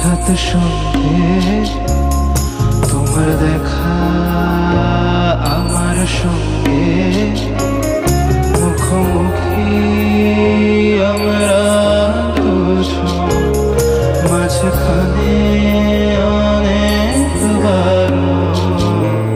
হঠাৎ সন্ধে তোমার দেখা আমার সঙ্গে, মুখোমুখি আমরা দুজন, মাঝখানে